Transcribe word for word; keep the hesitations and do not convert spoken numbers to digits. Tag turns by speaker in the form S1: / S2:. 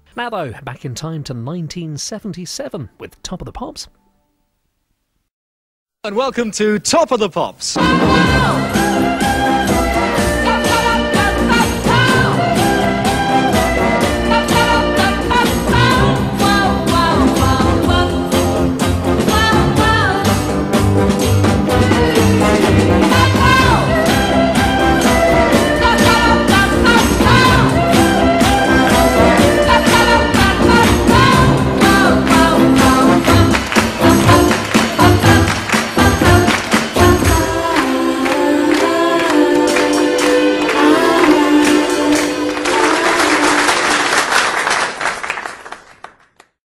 S1: Now though, back in time to nineteen seventy-seven with Top of the Pops.
S2: And welcome to Top of the Pops.